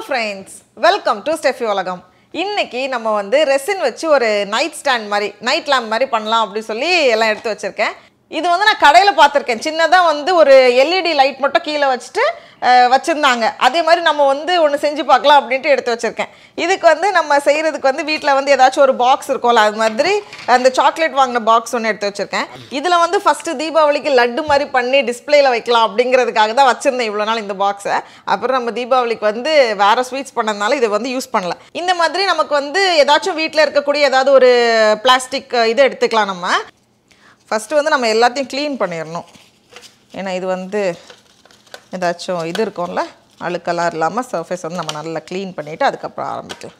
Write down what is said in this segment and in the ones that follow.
friends, welcome to Steffi Ulagam. இன்னைக்கு நம்ம வந்து ரெசின் வச்சு ஒரு நைட் ஸ்டாண்ட் மாதிரி நைட் லேம்ப் மாதிரி பண்ணலாம் அப்படி சொல்லி எல்லாம் எடுத்து வச்சிருக்கேன். இது வந்து நான் கடையில பார்த்திருக்கேன். சின்னதா வந்து ஒரு LED லைட் மட்டும் கீழ வச்சிட்டு வச்சிருந்தாங்க. அதே மாதிரி நம்ம வந்து ஒன்னு செஞ்சு பார்க்கலாம் அப்படினு எடுத்து வச்சிருக்கேன். இதுக்கு வந்து நம்ம செய்யிறதுக்கு வந்து வீட்ல வந்து ஏதாச்சும் ஒரு பாக்ஸ் இருக்கும்ல அது மாதிரி அந்த சாக்லேட் வாங்குன பாக்ஸ் ஒன்னு எடுத்து வச்சிருக்கேன். இதுல வந்து ஃபர்ஸ்ட் தீபாவளிக்கு லட்டு மாதிரி பண்ணி டிஸ்ப்ளேல வைக்கலாம் அப்படிங்கிறதுக்காக தான் வச்சிருந்தேன் இவ்வளவு நாள் இந்த பாக்ஸை. அப்புறம் நம்ம தீபாவளிக்கு வந்து வேற ஸ்வீட்ஸ் பண்ணனால இத வந்து யூஸ் பண்ணல. இந்த மாதிரி நமக்கு வந்து ஏதாச்சும் வீட்ல இருக்கக்கூடிய ஏதாவது ஒரு பிளாஸ்டிக் இது எடுத்துக்கலாம் நம்ம. ஃபர்ஸ்ட் வந்து நம்ம எல்லாத்தையும் க்ளீன் பண்ணிரணும். ஏன்னா இது வந்து ஏதாச்சும் இது இருக்கும்ல அழுக்கெல்லாம் இல்லாமல் சர்ஃபேஸ் வந்து நம்ம நல்லா க்ளீன் பண்ணிவிட்டு அதுக்கப்புறம் ஆரம்பிக்கலாம்.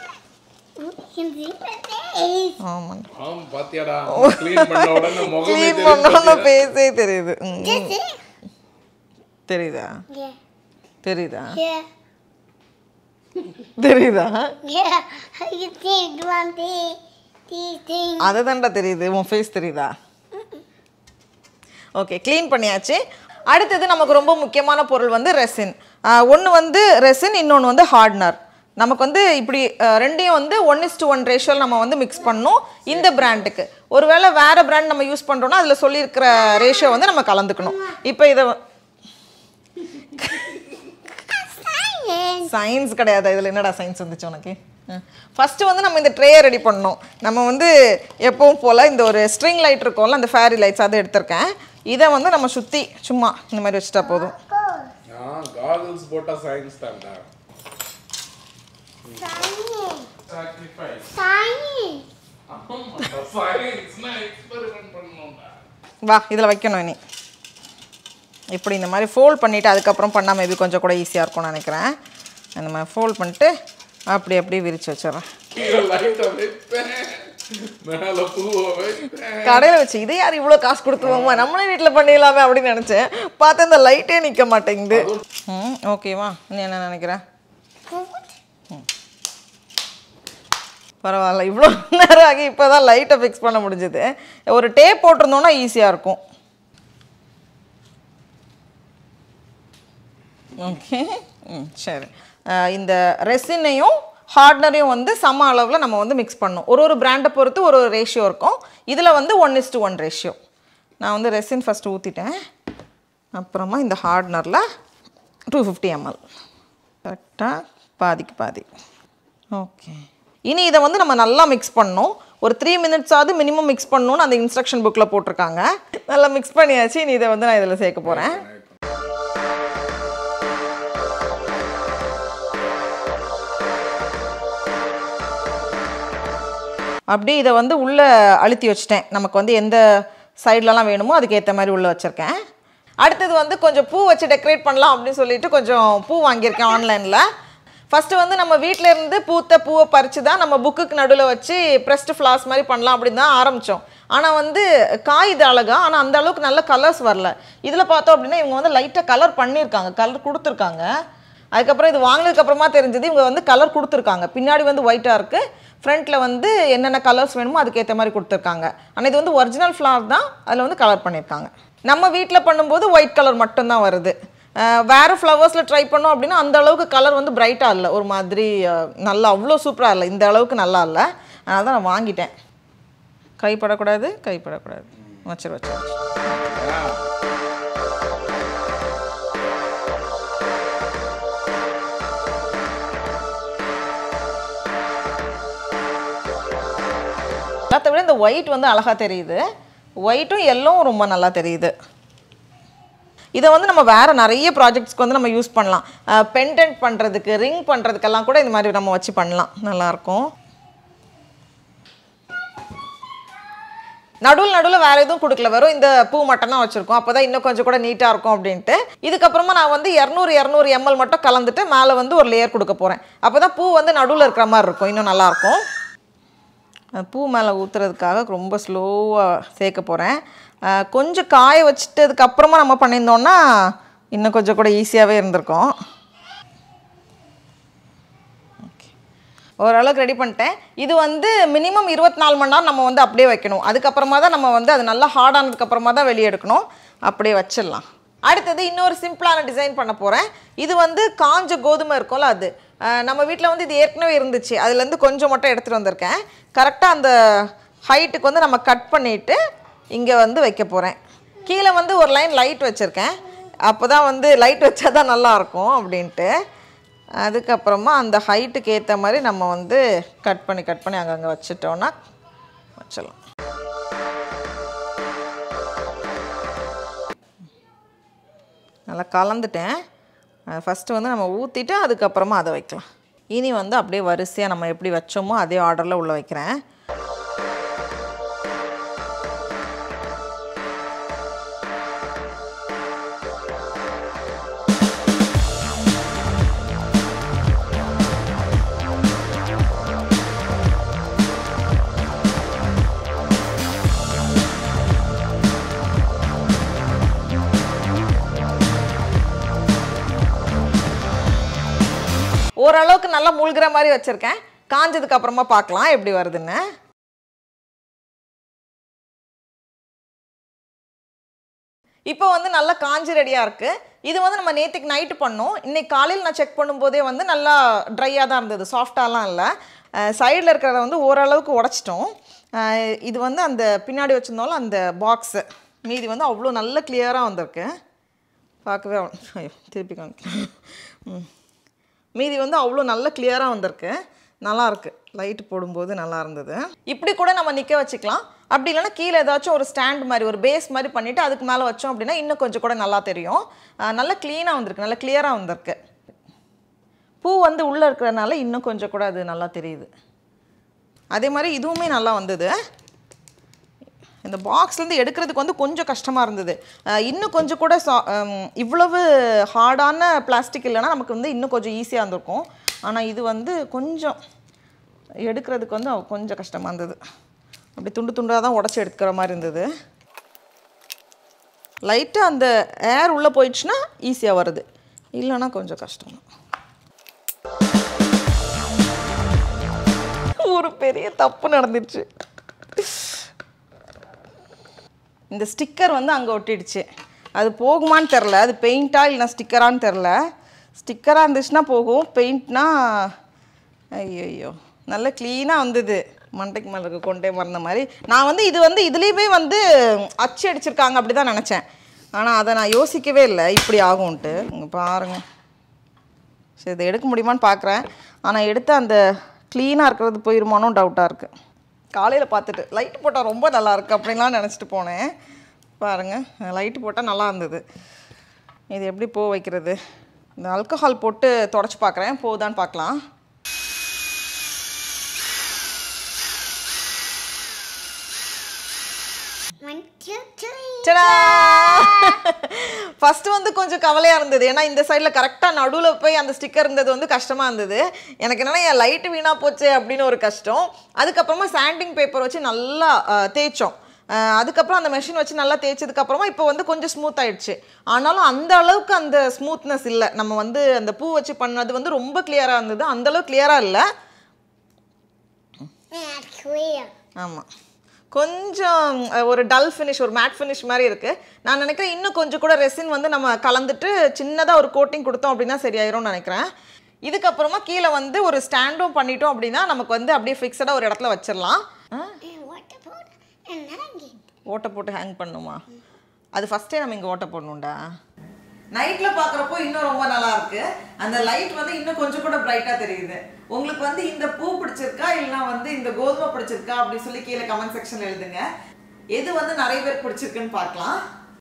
க்ளீன் பண்ணோன்னு பேசே தெரியுது. தெரியுதா தெரியுதா தெரியுதா அதுதான்டா தெரியுது. உன் ஃபேஸ் தெரியுதா? ஓகே, க்ளீன் பண்ணியாச்சு. அடுத்தது நமக்கு ரொம்ப முக்கியமான பொருள் வந்து ரெசின். ஒன்று வந்து ரெசின், இன்னொன்று வந்து ஹார்ட்னர். நமக்கு வந்து இப்படி ரெண்டையும் வந்து 1:1 ரேஷியோவில் நம்ம வந்து மிக்ஸ் பண்ணணும் இந்த பிராண்டுக்கு. ஒருவேளை வேறு பிராண்ட் நம்ம யூஸ் பண்ணுறோன்னா அதில் சொல்லியிருக்கிற ரேஷியோ வந்து நம்ம கலந்துக்கணும். இப்போ இதை சயின்ஸ் கிடையாது, இதில் என்னடா சயின்ஸ் வந்துச்சு உனக்கு? ஃபஸ்ட்டு வந்து நம்ம இந்த ட்ரேயை ரெடி பண்ணணும். நம்ம வந்து எப்பவும் போல் இந்த ஒரு ஸ்ட்ரிங் லைட் இருக்கும்ல அந்த ஃபேரி லைட்ஸ் அதை எடுத்திருக்கேன். இதை வந்து நம்ம சுற்றி சும்மா இந்த மாதிரி வச்சுட்டா போதும். வா இதில் வைக்கணும். இனி இப்படி இந்த மாதிரி ஃபோல்ட் பண்ணிவிட்டு அதுக்கப்புறம் பண்ணால் மேபி கொஞ்சம் கூட ஈஸியாக இருக்கும்னு நினைக்கிறேன். இந்த மாதிரி ஃபோல்ட் பண்ணிட்டு அப்படி அப்படியே விரிச்சு வச்சிடறேன். கடையில் வச்சு இதை யார் இவ்வளோ காசு கொடுத்துருவோமா, நம்மளே வீட்டில் பண்ணிடலாமே அப்படின்னு நினச்சேன். பார்த்தா இந்த லைட்டே நிற்க மாட்டேங்குது. ஓகேவா? நீ என்ன நினைக்கிற? பரவாயில்ல, இவ்வளோ நேரம் ஆகி இப்போ தான் லைட்டை ஃபிக்ஸ் பண்ண முடிஞ்சுது. ஒரு டேப் போட்டிருந்தோன்னா ஈஸியாக இருக்கும். ஓகே, சரி. இந்த ரெசினையும் ஹார்ட்னரையும் வந்து சம அளவில் நம்ம வந்து மிக்ஸ் பண்ணணும். ஒரு பிராண்டை பொறுத்து ஒரு ரேஷியோ இருக்கும். இதில் வந்து 1:1 ரேஷியோ. நான் வந்து ரெசின் ஃபஸ்ட்டு ஊற்றிட்டேன். அப்புறமா இந்த ஹார்ட்னரில் 250 ml கரெக்டாக பாதிக்கு பாதி. ஓகே, இனி இதை வந்து நம்ம நல்லா மிக்ஸ் பண்ணணும். ஒரு 3 minutes மினிமம் மிக்ஸ் பண்ணணும்னு அந்த இன்ஸ்ட்ரக்ஷன் புக்கில் போட்டிருக்காங்க. நல்லா மிக்ஸ் பண்ணியாச்சு. இனி இதை வந்து நான் இதில் சேர்க்க போகிறேன். அப்படியே இதை வந்து உள்ளே அழுத்தி வச்சுட்டேன். நமக்கு வந்து எந்த சைட்லலாம் வேணுமோ அதுக்கு ஏற்ற மாதிரி உள்ளே வச்சுருக்கேன். அடுத்தது வந்து கொஞ்சம் பூ வச்சு டெக்கரேட் பண்ணலாம் அப்படின்னு சொல்லிட்டு கொஞ்சம் பூ வாங்கியிருக்கேன் ஆன்லைனில். ஃபஸ்ட்டு வந்து நம்ம வீட்டில் இருந்து பூத்த பூவை பறித்து தான் நம்ம புக்குக்கு நடுவில் வச்சு ப்ரெஸ்ட் ஃப்ளார்ஸ் மாதிரி பண்ணலாம் அப்படின்னு தான் ஆரம்பித்தோம். ஆனால் வந்து காய் இது அழகா, ஆனால் அந்த அளவுக்கு நல்ல கலர்ஸ் வரல. இதில் பார்த்தோம் அப்படின்னா இவங்க வந்து லைட்டாக கலர் பண்ணியிருக்காங்க, கலர் கொடுத்துருக்காங்க. அதுக்கப்புறம் இது வாங்கினதுக்கப்புறமா தெரிஞ்சது இவங்க வந்து கலர் கொடுத்துருக்காங்க. பின்னாடி வந்து ஒயிட்டாக இருக்குது, ஃப்ரண்ட்டில் வந்து என்னென்ன கலர்ஸ் வேணுமோ அதுக்கேற்ற மாதிரி கொடுத்துருக்காங்க. ஆனால் இது வந்து ஒரிஜினல் ஃப்ளவர் தான், அதில் வந்து கலர் பண்ணியிருக்காங்க. நம்ம வீட்டில் பண்ணும்போது ஒயிட் கலர் மட்டும்தான் வருது. வேறு ஃப்ளவர்ஸில் ட்ரை பண்ணோம் அப்படின்னா அந்த அளவுக்கு கலர் வந்து பிரைட்டாக இல்லை, ஒரு மாதிரி நல்லா அவ்வளோ சூப்பராக இல்லை, இந்த அளவுக்கு நல்லா இல்லை. அதனால தான் நான் வாங்கிட்டேன். கைப்படக்கூடாது கைப்படக்கூடாது வச்சு வச்சு எல்லாத்த விட இந்த ஒயிட் வந்து அழகாக தெரியுது. ஒயிட்டும் எல்லோவும் ரொம்ப நல்லா தெரியுது. இதை வந்து நம்ம வேறு நிறைய ப்ராஜெக்ட்ஸ்க்கு வந்து நம்ம யூஸ் பண்ணலாம். பெண்டன்ட் பண்ணுறதுக்கு, ரிங் பண்ணுறதுக்கெல்லாம் கூட இந்த மாதிரி நம்ம வச்சு பண்ணலாம், நல்லாயிருக்கும். நடுவில் வேறு எதுவும் கொடுக்கல, வெறும் இந்த பூ மட்டும் தான் வச்சுருக்கோம். அப்போ தான் இன்னும் கொஞ்சம் கூட நீட்டாக இருக்கும் அப்படின்ட்டு. இதுக்கப்புறமா நான் வந்து 200 ml மட்டும் கலந்துட்டு மேலே வந்து ஒரு லேயர் கொடுக்க போகிறேன். அப்போ தான் பூ வந்து நடுவில் இருக்கிற மாதிரி இருக்கும், இன்னும் நல்லாயிருக்கும். பூ மேலே ஊற்றுறதுக்காக ரொம்ப ஸ்லோவாக சேர்க்க போகிறேன். கொஞ்சம் காய வச்சுட்டதுக்கப்புறமா நம்ம பண்ணியிருந்தோன்னா இன்னும் கொஞ்சம் கூட ஈஸியாகவே இருந்திருக்கும். ஓகே, ஓரளவுக்கு ரெடி பண்ணிட்டேன். இது வந்து மினிமம் 24 மணி நேரம் நம்ம வந்து அப்படியே வைக்கணும். அதுக்கப்புறமா தான் நம்ம வந்து அது நல்லா ஹார்ட் ஆனதுக்கப்புறமா தான் வெளியே எடுக்கணும். அப்படியே வச்சிடலாம். அடுத்தது இன்னொரு சிம்பிளான டிசைன் பண்ண போகிறேன். இது வந்து காஞ்ச கோதுமை இருக்கும்ல, அது நம்ம வீட்டில் வந்து இது ஏற்கனவே இருந்துச்சு, அதுலேருந்து கொஞ்சம் மட்டும் எடுத்துகிட்டு வந்திருக்கேன். கரெக்டாக அந்த ஹைட்டுக்கு வந்து நம்ம கட் பண்ணிவிட்டு இங்கே வந்து வைக்க போகிறேன். கீழே வந்து ஒரு லைன் லைட் வச்சுருக்கேன், அப்போ தான் வந்து லைட் வச்சா தான் நல்லாயிருக்கும் அப்படின்ட்டு. அதுக்கப்புறமா அந்த ஹைட்டுக்கு ஏற்ற மாதிரி நம்ம வந்து கட் பண்ணி அங்கங்கே வச்சுட்டோன்னா வச்சிடலாம். நல்லா கலந்துட்டேன். ஃபஸ்ட்டு வந்து நம்ம ஊற்றிட்டு அதுக்கப்புறமா அதை வைக்கலாம். இனி வந்து அப்படியே வரிசையாக நம்ம எப்படி வச்சோமோ அதே ஆர்டரில் உள்ளே வைக்கிறேன். ஓரளவுக்கு நல்லா மூழ்கிற மாதிரி வச்சுருக்கேன். காஞ்சதுக்கு அப்புறமா பார்க்கலாம் எப்படி வருதுன்னு. இப்போ வந்து நல்லா காஞ்சி ரெடியாக இருக்குது. இது வந்து நம்ம நேற்றுக்கு நைட்டு பண்ணோம். இன்றைக்கி காலையில் நான் செக் பண்ணும்போதே வந்து நல்லா ட்ரையாக தான் இருந்தது, சாஃப்டாலாம் இல்லை. சைடில் இருக்கிறத வந்து ஓரளவுக்கு உடச்சிட்டோம். இது வந்து அந்த பின்னாடி வச்சுருந்தாலும் அந்த பாக்ஸு மீதி வந்து அவ்வளோ நல்ல கிளியராக வந்திருக்கு. பார்க்கவே திருப்பி காமிக்கலாம். மீதி வந்து அவ்வளோ நல்ல கிளியராக வந்திருக்கு, நல்லாயிருக்கு. லைட்டு போடும்போது நல்லா இருந்தது. இப்படி கூட நம்ம நிற்க வச்சுக்கலாம். அப்படி இல்லைன்னா கீழே ஏதாச்சும் ஒரு ஸ்டாண்ட் மாதிரி ஒரு பேஸ் மாதிரி பண்ணிவிட்டு அதுக்கு மேலே வச்சோம் அப்படின்னா இன்னும் கொஞ்சம் கூட நல்லா தெரியும். நல்லா க்ளீனாக வந்திருக்கு, நல்லா கிளியராக வந்திருக்கு. பூ வந்து உள்ளே இருக்கிறதுனால இன்னும் கொஞ்சம் கூட அது நல்லா தெரியுது. அதே மாதிரி இதுவுமே நல்லா வந்தது. இந்த பாக்ஸ்லேருந்து எடுக்கிறதுக்கு வந்து கொஞ்சம் கஷ்டமாக இருந்தது. இன்னும் கொஞ்சம் கூட இவ்வளவு ஹார்டான பிளாஸ்டிக் இல்லைன்னா நமக்கு வந்து இன்னும் கொஞ்சம் ஈஸியாக இருந்திருக்கும். ஆனால் இது வந்து கொஞ்சம் எடுக்கிறதுக்கு வந்து கொஞ்சம் கஷ்டமாக இருந்தது. அப்படி துண்டு துண்டாக தான் உடச்சி எடுக்கிற மாதிரி இருந்தது. லைட்டாக அந்த ஏர் உள்ளே போயிடுச்சுன்னா ஈஸியாக வருது, இல்லைன்னா கொஞ்சம் கஷ்டம். ஒரு பெரிய தப்பு நடந்துடுச்சு. இந்த ஸ்டிக்கர் வந்து அங்கே ஒட்டிடுச்சு. அது போகுமான்னு தெரில, அது பெயிண்ட்டா இல்லைனா ஸ்டிக்கரான்னு தெரில. ஸ்டிக்கராக இருந்துச்சுன்னா போகும், பெயிண்ட்னா ஐயோ நல்லா க்ளீனாக வந்தது. மண்டைக்கு மேலே இருக்க கொண்டே மறந்த மாதிரி. நான் வந்து இது வந்து இதுலேயுமே வந்து அச்சு அடிச்சிருக்காங்க அப்படி தான் நினச்சேன். ஆனால் அதை நான் யோசிக்கவே இல்லை இப்படி ஆகும்ன்ட்டு. இங்கே பாருங்கள். சரி இதை எடுக்க முடியுமான்னு பார்க்குறேன். ஆனால் எடுத்து அந்த க்ளீனாக இருக்கிறது போயிருமானோ டவுட்டாக இருக்குது. காலையில் பார்த்துட்டு லைட்டு போட்டால் ரொம்ப நல்லாயிருக்கு அப்படின்லாம் நினச்சிட்டு போனேன். பாருங்கள், லைட்டு போட்டால் நல்லா இருந்தது. இது எப்படி பூ வைக்கிறது? இந்த ஆல்கஹால் போட்டு தொடச்சி பார்க்குறேன், போகுதான்னு பார்க்கலாம். ஃபஸ்ட்டு வந்து கொஞ்சம் கவலையாக இருந்தது. ஏன்னா இந்த சைடில் கரெக்டாக நடுவில் போய் அந்த ஸ்டிக்கர் இருந்தது வந்து கஷ்டமாக இருந்தது. எனக்கு என்னென்னா என் லைட்டு வீணாக போச்சு அப்படின்னு ஒரு கஷ்டம். அதுக்கப்புறமா சாண்டிங் பேப்பர் வச்சு நல்லா தேய்ச்சோம். அதுக்கப்புறம் அந்த மெஷின் வச்சு நல்லா தேய்ச்சதுக்கப்புறமா இப்போ வந்து கொஞ்சம் ஸ்மூத் ஆகிடுச்சு. ஆனாலும் அந்த அளவுக்கு அந்த ஸ்மூத்னஸ் இல்லை. நம்ம வந்து அந்த பூ வச்சு பண்ணது வந்து ரொம்ப கிளியராக இருந்தது, அந்தளவுக்கு கிளியராக இல்லை. ஆமாம், கொஞ்சம் ஒரு டல் ஃபினிஷ், ஒரு மேட் ஃபினிஷ் மாதிரி இருக்குது. நான் நினைக்கிறேன் இன்னும் கொஞ்சம் கூட ரெசின் வந்து நம்ம கலந்துட்டு சின்னதாக ஒரு கோட்டிங் கொடுத்தோம் அப்படின்னா சரியாயிரும்னு நினைக்கிறேன். இதுக்கப்புறமா கீழே வந்து ஒரு ஸ்டாண்டும் பண்ணிட்டோம் அப்படின்னா நமக்கு வந்து அப்படியே ஃபிக்ஸடாக ஒரு இடத்துல வச்சிடலாம். ஓட்டை போட்டு ஹேங் பண்ணுமா? அது ஃபஸ்ட்டே நம்ம இங்கே ஓட்டை போடணுண்டா. நைட்டில் பார்க்குறப்போ இன்னும் ரொம்ப நல்லா இருக்கு. அந்த லைட் வந்து இன்னும் கொஞ்சம் கூட பிரைட்டாக தெரியுது. உங்களுக்கு வந்து இந்த பூ பிடிச்சிருக்கா இல்லைனா வந்து இந்த கோதுமை பிடிச்சிருக்கா அப்படின்னு சொல்லி கீழே கமெண்ட் செக்ஷனில் எழுதுங்க. எது வந்து நிறைய பேர் பிடிச்சிருக்குன்னு பார்க்கலாம்.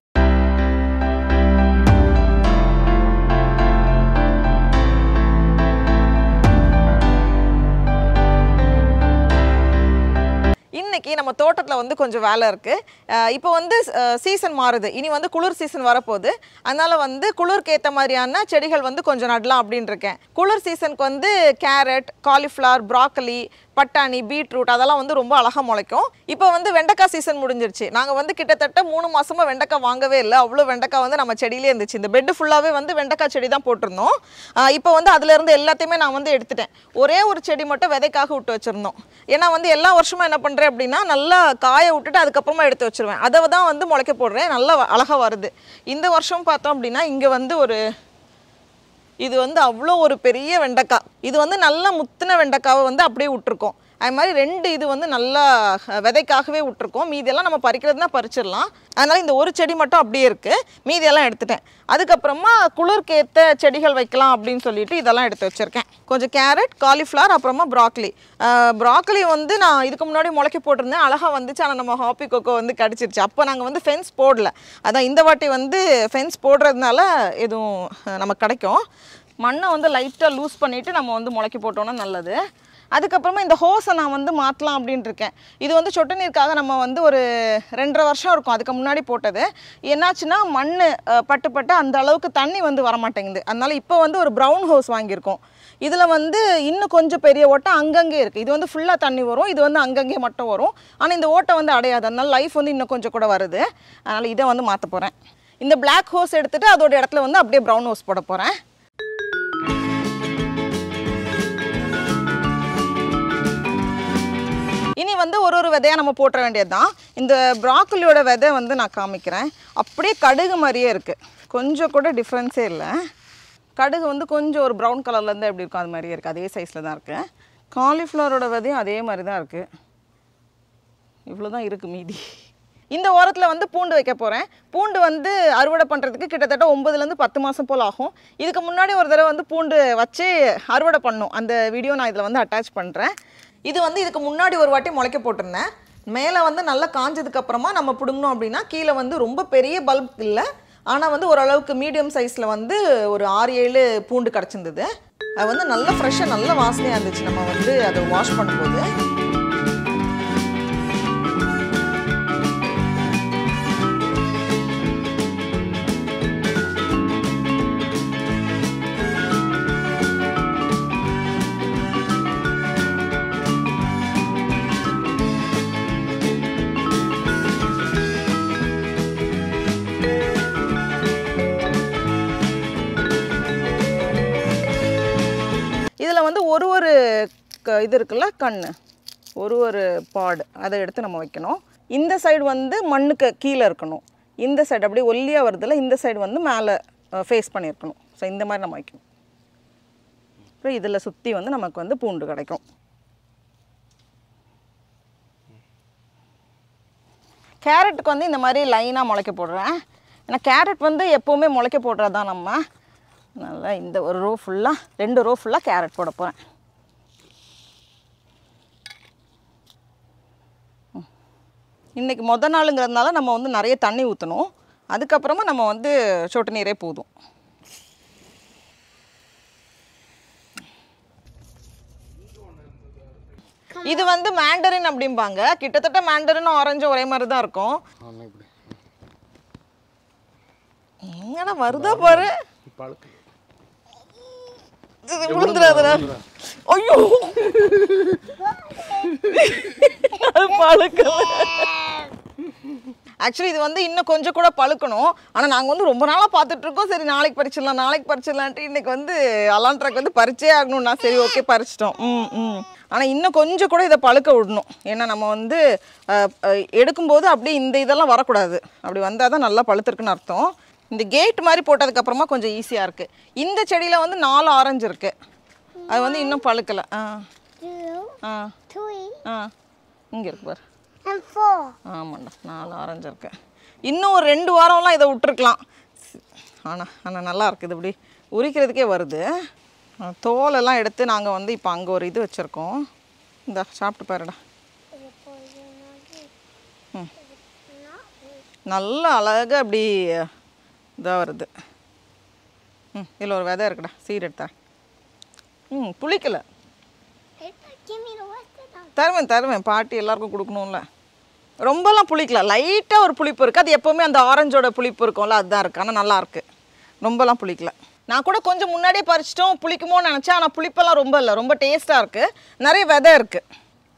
இன்னைக்கு நம்ம தோட்டத்தில் வந்து கொஞ்சம் வேலை இருக்குது. இப்போ வந்து சீசன் மாறுது, இனி வந்து குளிர் சீசன் வரப்போகுது. அதனால் வந்து குளிருக்கு ஏற்ற மாதிரியான செடிகள் வந்து கொஞ்சம் நடலாம் அப்படின்னு இருக்கேன். குளிர் சீசனுக்கு வந்து கேரட், காலிஃப்ளவர், ப்ராக்கலி, பட்டாணி, பீட்ரூட் அதெல்லாம் வந்து ரொம்ப அழகாக முளைக்கும். இப்போ வந்து வெண்டைக்காய் சீசன் முடிஞ்சிருச்சு. நாங்கள் வந்து கிட்டத்தட்ட 3 மாதமாக வெண்டைக்காய் வாங்கவே இல்லை. அவ்வளோ வெண்டைக்காய் வந்து நம்ம செடியிலே இருந்துச்சு. இந்த பெட்டு ஃபுல்லாகவே வந்து வெண்டைக்காய் செடி தான் போட்டிருந்தோம். இப்போ வந்து அதுலேருந்து எல்லாத்தையுமே நான் வந்து எடுத்துட்டேன். ஒரே ஒரு செடி மட்டும் விதைக்காக விட்டு வச்சுருந்தோம். ஏன்னா வந்து எல்லா வருஷமும் என்ன பண்ணுறேன் அப்படின்னா நல்லா காய விட்டுட்டு அதுக்கப்புறமா எடுத்து வச்சுருவேன். அதை தான் வந்து முளைக்க போடுறேன். நல்லா அழகாக வருது. இந்த வருஷம் பார்த்தோம் அப்படின்னா இங்கே வந்து ஒரு இது வந்து அவ்வளோ ஒரு பெரிய வெண்டைக்காய். இது வந்து நல்லா முத்தின வெண்டைக்காவை வந்து அப்படியே விட்டுருக்கோம். அது மாதிரி 2 இது வந்து நல்லா விதைக்காகவே விட்டுருக்கோம். மீதியெல்லாம் நம்ம பறிக்கிறதுனா பறிச்சிடலாம். அதனால் இந்த ஒரு செடி மட்டும் அப்படியே இருக்குது. மீதியெல்லாம் எடுத்துட்டேன். அதுக்கப்புறமா குளிர்க்கேற்ற செடிகள் வைக்கலாம் அப்படின்னு சொல்லிட்டு இதெல்லாம் எடுத்து வச்சுருக்கேன். கொஞ்சம் கேரட், காலிஃப்ளவர், அப்புறமா ப்ராக்லி. ப்ராக்லி வந்து நான் இதுக்கு முன்னாடி முளைக்க போட்டிருந்தேன். அழகாக வந்துச்சு. ஆனால் நம்ம ஹாப்பி கொக்கோ வந்து கடிச்சிருச்சு. அப்போ நாங்கள் வந்து ஃபென்ஸ் போடல. அதான் இந்த வாட்டி வந்து ஃபென்ஸ் போடுறதுனால எதுவும் நமக்கு கிடைக்கும். மண்ணை வந்து லைட்டாக லூஸ் பண்ணிவிட்டு நம்ம வந்து முளைக்க போட்டோன்னா நல்லது. அதுக்கப்புறமா இந்த ஹோஸை நான் வந்து மாற்றலாம் அப்படின்ட்டு இருக்கேன். இது வந்து சொட்டு நீருக்காக நம்ம வந்து ஒரு 2.5 வருஷம் இருக்கும் அதுக்கு முன்னாடி போட்டது. என்னாச்சுன்னா மண் பட்டு அந்த அளவுக்கு தண்ணி வந்து வரமாட்டேங்குது. அதனால இப்போ வந்து ஒரு ப்ரௌன் ஹோஸ் வாங்கியிருக்கோம். இதில் வந்து இன்னும் கொஞ்சம் பெரிய ஓட்டை அங்கங்கே இருக்குது. இது வந்து ஃபுல்லாக தண்ணி வரும், இது வந்து அங்கங்கே மட்டும் வரும். ஆனால் இந்த ஓட்டை வந்து அடையாது. அதனால லைஃப் வந்து இன்னும் கொஞ்சம் கூட வருது. அதனால் இதை வந்து மாற்ற போகிறேன். இந்த பிளாக் ஹோஸ் எடுத்துகிட்டு அதோட இடத்துல வந்து அப்படியே ப்ரௌன் ஹோஸ் போட போகிறேன். இனி வந்து ஒரு விதையாக நம்ம போட்டுற வேண்டியது தான். இந்த ப்ராக்கலியோட விதை வந்து நான் காமிக்கிறேன். அப்படியே கடுகு மாதிரியே இருக்குது. கொஞ்சம் கூட டிஃப்ரென்ஸே இல்லை. கடுகு வந்து கொஞ்சம் ஒரு ப்ரௌன் கலர்லேருந்து எப்படி இருக்கும் அது மாதிரியே இருக்குது. அதே சைஸில் தான் இருக்குது. காலிஃப்ளவரோட விதையும் அதே மாதிரி தான் இருக்குது. இவ்வளோ தான் இருக்குது மீதி. இந்த ஓரத்தில் வந்து பூண்டு வைக்க போகிறேன். பூண்டு வந்து அறுவடை பண்ணுறதுக்கு கிட்டத்தட்ட 9லேருந்து 10 மாதம் போல் ஆகும். இதுக்கு முன்னாடி ஒரு தடவை வந்து பூண்டு வச்சு அறுவடை பண்ணோம். அந்த வீடியோ நான் இதில் வந்து அட்டாச் பண்ணுறேன். இது வந்து இதுக்கு முன்னாடி ஒரு வாட்டி முளைக்க போட்டிருந்தேன். மேலே வந்து நல்லா காஞ்சதுக்கப்புறமா நம்ம பிடுங்கணும் அப்படின்னா கீழே வந்து ரொம்ப பெரிய பல்ப் இல்லை. ஆனால் வந்து ஓரளவுக்கு மீடியம் சைஸில் வந்து ஒரு 6-7 பூண்டு கிடச்சிருந்தது. அது வந்து நல்லா ஃப்ரெஷ்ஷாக நல்ல வாசனையாக இருந்துச்சு நம்ம வந்து அதை வாஷ் பண்ணும்போது. இதில் வந்து ஒரு இது இருக்குல்ல கண்ணு, ஒரு பாடு அதை எடுத்து நம்ம வைக்கணும். இந்த சைடு வந்து மண்ணுக்கு கீழே இருக்கணும். இந்த சைடு அப்படியே ஒல்லியாக வருதில்ல, இந்த சைடு வந்து மேலே ஃபேஸ் பண்ணியிருக்கணும். ஸோ இந்த மாதிரி நம்ம வைக்கணும். அப்புறம் இதில் சுற்றி வந்து நமக்கு வந்து பூண்டு கிடைக்கும். கேரட்டுக்கு வந்து இந்த மாதிரி லைனாக முளைக்க போடுறேன். ஏன்னா கேரட் வந்து எப்போவுமே முளைக்க போடுறது தான் நம்ம. நல்லா இந்த ஒரு ரோ ஃபுல்லாக 2 ரோ ஃபுல்லாக கேரட் போட போகிறேன். இன்றைக்கி மொதல் நாளுங்கிறதுனால நம்ம வந்து நிறைய தண்ணி ஊற்றணும். அதுக்கப்புறமா நம்ம வந்து சொட்டு நீரே போதும். இது வந்து மேண்டரின் அப்படிம்பாங்க. கிட்டத்தட்ட மேண்டரினும் ஆரஞ்சும் ஒரே மாதிரி தான் இருக்கும். எங்கடா வருதா பாரு. விழுந்துடாதா? ஐயோ பழுக்கல. ஆக்சுவலி இது வந்து இன்னும் கொஞ்சம் கூட பழுக்கணும். ஆனால் நாங்கள் வந்து ரொம்ப நாளாக பார்த்துட்ருக்கோம். சரி நாளைக்கு பறிச்சிடலான்ட்டு இன்றைக்கி வந்து அலான்ட்ராக்கு வந்து பறிச்சே ஆகணும்னா சரி ஓகே பறிச்சிட்டோம். ஆனால் இன்னும் கொஞ்சம் கூட இதை பழுக்க விடணும். ஏன்னா நம்ம வந்து எடுக்கும்போது அப்படியே இந்த இதெல்லாம் வரக்கூடாது. அப்படி வந்தால் தான் நல்லா பழுத்திருக்குன்னு அர்த்தம். இந்த கேட் மாதிரி போட்டதுக்கப்புறமா கொஞ்சம் ஈஸியாக இருக்குது. இந்த செடியில் வந்து 4 ஆரஞ்சு இருக்குது. அது வந்து இன்னும் பழுக்கலை. இங்கே இருக்கு பாரு. ஆமாண்டா 4 ஆரஞ்சு இருக்கு. இன்னும் ஒரு 2 வாரம்லாம் இதை விட்டுருக்கலாம். ஆனால் நல்லா இருக்குது. இப்படி உரிக்கிறதுக்கே வருது. தோலெல்லாம் எடுத்து நாங்கள் வந்து இப்போ அங்கே ஒரு இது வச்சுருக்கோம். இந்த சாப்பிட்டு பாருடா. நல்லா அழகாக அப்படி இதாக வருது. இதில் ஒரு விதை இருக்குடா, சீடு எடுத்தா. புளிக்கலை. தருவேன் பாட்டி எல்லாருக்கும் கொடுக்கணும்ல. ரொம்பலாம் புளிக்கல, லைட்டாக ஒரு புளிப்பு இருக்குது. அது எப்போவுமே அந்த ஆரஞ்சோட புளிப்பு இருக்கும்ல, அதுதான் இருக்குது. ஆனால் நல்லா இருக்குது. ரொம்பலாம் புளிக்கல. நான் கூட கொஞ்சம் முன்னாடியே பறிச்சிட்டோம் புளிக்குமோன்னு நினச்சேன். ஆனால் புளிப்பெல்லாம் ரொம்ப இல்லை, ரொம்ப டேஸ்ட்டாக இருக்குது. நிறைய விதை இருக்குது.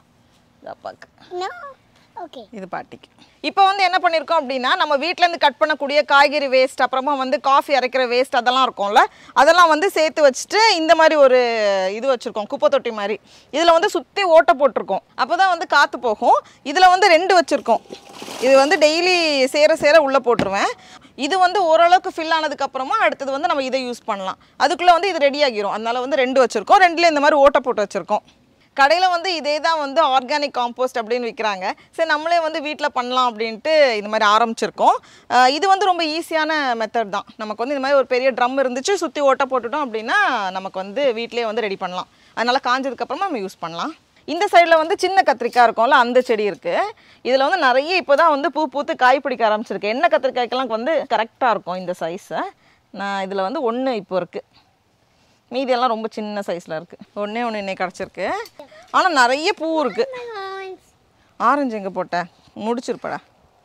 இது பாட்டிக்கு. இப்போ வந்து என்ன பண்ணியிருக்கோம் அப்படின்னா, நம்ம வீட்டிலேருந்து கட் பண்ணக்கூடிய காய்கறி வேஸ்ட், அப்புறமா வந்து காஃபி அரைக்கிற வேஸ்ட் அதெல்லாம் இருக்கும்ல, அதெல்லாம் வந்து சேர்த்து வச்சுட்டு இந்த மாதிரி ஒரு இது வச்சுருக்கோம், குப்பை தொட்டி மாதிரி. இதில் வந்து சுற்றி ஓட்டை போட்டிருக்கோம். அப்போ தான் வந்து காற்று போகும். இதில் வந்து 2 வச்சுருக்கோம். இது வந்து டெய்லி சேர உள்ளே போட்டுருவேன். இது வந்து ஓரளவுக்கு ஃபில் ஆனதுக்கு அப்புறமா அடுத்தது வந்து நம்ம இதை யூஸ் பண்ணலாம். அதுக்குள்ளே வந்து இது ரெடி ஆகிரும். அதனால வந்து 2 வச்சுருக்கோம். 2ல இந்த மாதிரி ஓட்டை போட்டு வச்சுருக்கோம். கடையில் வந்து இதே தான் வந்து ஆர்கானிக் காம்போஸ்ட் அப்படின்னு விற்கிறாங்க. சரி நம்மளே வந்து வீட்டில் பண்ணலாம் அப்படின்ட்டு இந்த மாதிரி ஆரம்பிச்சிருக்கோம். இது வந்து ரொம்ப ஈஸியான மெத்தட் தான். நமக்கு வந்து இந்த மாதிரி ஒரு பெரிய ட்ரம் இருந்துச்சு, சுற்றி ஓட்டை போட்டுட்டோம் அப்படின்னா நமக்கு வந்து வீட்டிலே வந்து ரெடி பண்ணலாம். அதனால் காஞ்சதுக்கப்புறமா நம்ம யூஸ் பண்ணலாம். இந்த சைடில் வந்து சின்ன கத்திரிக்காய் இருக்கும்ல, அந்த செடி இருக்குது. இதில் வந்து நிறைய இப்போ தான் வந்து பூ பூத்து காய் பிடிக்க ஆரம்பிச்சிருக்கு. என்ன கத்திரிக்காய்க்கெல்லாம் வந்து கரெக்டாக இருக்கும் இந்த சைஸை. நான் இதில் வந்து 1 இப்போ இருக்குது. மீதியெல்லாம் ரொம்ப சின்ன சைஸில் இருக்குது. ஒன்றே இன்னைக்கு கிடச்சிருக்கு. ஆனால் நிறைய பூ இருக்குது. ஆரஞ்சு எங்கே போட்டேன்? முடிச்சிருப்படா.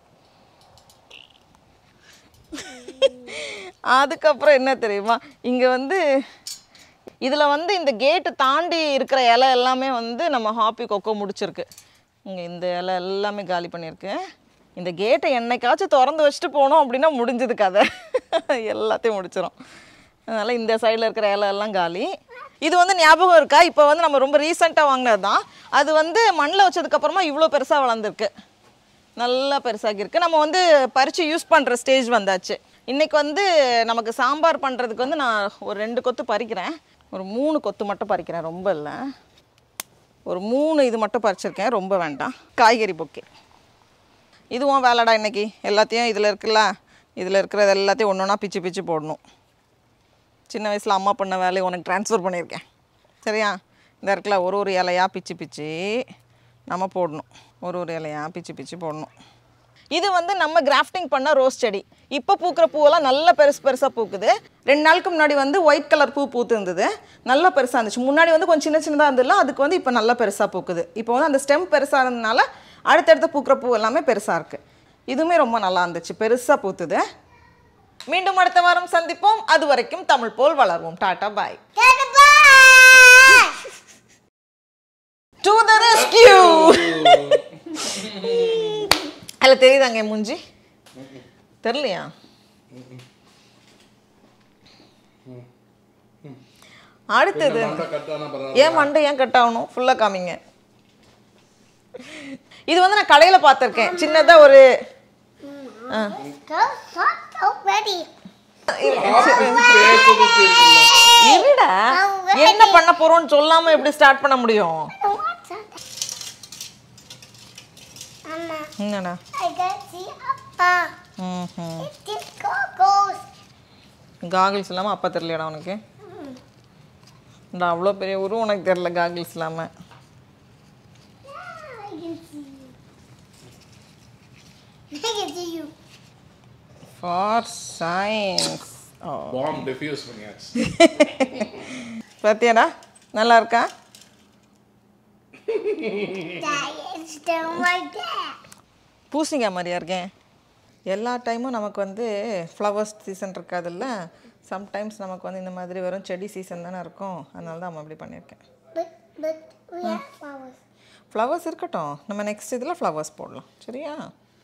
அதுக்கப்புறம் என்ன தெரியுமா, இங்கே வந்து இதில் வந்து இந்த கேட்டு தாண்டி இருக்கிற இலை எல்லாமே வந்து நம்ம ஹாப்பி கொக்கோ முடிச்சிருக்கு. இங்கே இந்த இலை எல்லாமே காலி பண்ணியிருக்கு. இந்த கேட்டை என்னைக்காச்சும் திறந்து வச்சுட்டு போனோம் அப்படின்னா முடிஞ்சது கதை. எல்லாத்தையும் முடிச்சிடும். அதனால் இந்த சைடில் இருக்கிற இலை எல்லாம் காலி. இது வந்து ஞாபகம் இருக்கா, இப்போ வந்து நம்ம ரொம்ப ரீசெண்டாக வாங்கினது தான். அது வந்து மண்ணில் வச்சதுக்கப்புறமா இவ்வளோ பெருசாக வளர்ந்துருக்கு. நல்லா பெருசாகிருக்கு. நம்ம வந்து பறித்து யூஸ் பண்ணுற ஸ்டேஜ் வந்தாச்சு. இன்றைக்கி வந்து நமக்கு சாம்பார் பண்ணுறதுக்கு வந்து நான் ஒரு 2 கொத்து பறிக்கிறேன். ஒரு 3 கொத்து மட்டும் பறிக்கிறேன், ரொம்ப இல்லை. ஒரு 3 இது மட்டும் பறிச்சிருக்கேன், ரொம்ப வேண்டாம். காய்கறி பொக்கே இதுவும் வேலைடா இன்றைக்கி. எல்லாத்தையும் இதில் இருக்குல்ல, இதில் இருக்கிறது எல்லாத்தையும் ஒன்று ஒன்றா பிச்சு பிச்சு போடணும். சின்ன வயசில் அம்மா பண்ண வேலையை உனக்கு ட்ரான்ஸ்ஃபர் பண்ணியிருக்கேன். சரியா? இந்த இருக்குல்ல, ஒரு இலையாக பிச்சு பிச்சு நம்ம போடணும். ஒரு இலையாக பிச்சு பிச்சு போடணும். இது வந்து நம்ம கிராஃப்டிங் பண்ண ரோஸ் செடி. இப்போ பூக்கிற பூவெல்லாம் நல்லா பெருசாக பூக்குது. 2 நாளுக்கு முன்னாடி வந்து ஒயிட் கலர் பூ பூத்து இருந்தது, நல்லா பெருசாக இருந்துச்சு. முன்னாடி வந்து கொஞ்சம் சின்ன சின்னதாக இருந்ததுல, அதுக்கு வந்து இப்போ நல்லா பெருசாக பூக்குது. இப்போ வந்து அந்த ஸ்டெம் பெருசாக இருந்ததுனால அடுத்தடுத்து பூக்கிற பூ எல்லாமே பெருசாக இருக்குது. இதுவுமே ரொம்ப நல்லா இருந்துச்சு, பெருசாக பூத்துது. மீண்டும் அடுத்த வாரம் சந்திப்போம். அது வரைக்கும் தமிழ் போல் வளர்வோம். டாடா பாய். To the rescue. அல்ல தெரியுதாங்க மூஞ்சி? தெரியலையா? அடுத்தது ஏன் மண்டை ஏன் கட் ஆகணும்? ஃபுல்லாக காமிங்க. இது வந்து நான் கடையில் பார்த்துருக்கேன், சின்னதாக ஒரு இருடா, என்ன பண்ண போறோம்னு சொல்லாம எப்படி ஸ்டார்ட் பண்ண முடியும்? என்னடா காகிள்ஸ் இல்லாம அப்பா தெரியலடா உனக்கு? அவ்வளோ பெரிய உருவம் உனக்கு தெரியல காகிள்ஸ் இல்லாம. For science. Bomb diffuse பண்ணியாச்சு. பாத்தியாடா, நல்லா இருக்கா? பூசணிக்காய் மாதிரியா இருக்கேன். எல்லா டைமும் நமக்கு வந்து ஃப்ளவர்ஸ் சீசன் இருக்காதுல்ல, சம்டைம்ஸ் நமக்கு வந்து இந்த மாதிரி வெறும் செடி சீசன் தானே இருக்கும். அதனால தான் நம்ம அப்படி பண்ணியிருக்கேன். ஃப்ளவர்ஸ் இருக்கட்டும், நம்ம நெக்ஸ்ட் இதில் ஃப்ளவர்ஸ் போடலாம். சரியா?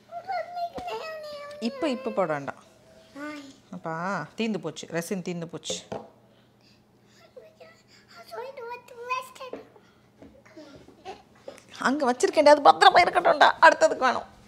இப்போ போட வேண்டாம். அப்பா தீந்து போச்சு, ரெசின் தீந்து போச்சு. அங்கே வச்சிருக்கேன், அது பத்திரமா இருக்கட்டும்டா, அடுத்ததுக்கு வேணும்.